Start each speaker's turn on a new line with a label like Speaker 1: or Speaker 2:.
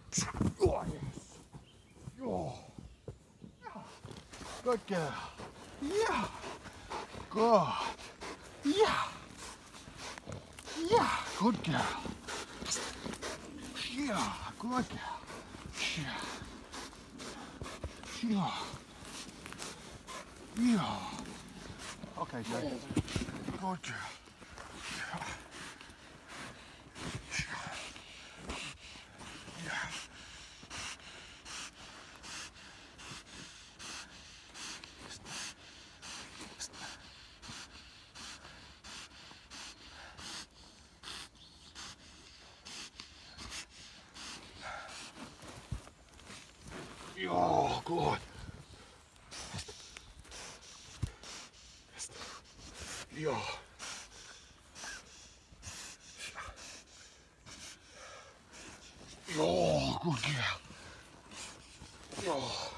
Speaker 1: Oh, yes. Oh. Yeah. Good girl. Yeah. Good. Yeah. Yeah. Good girl. Yeah. Good girl. Yeah. Yeah. Yeah. Okay, Jay. Good girl. Yeah. Yeah. Oh, good. Yeah. Oh, good girl. Oh.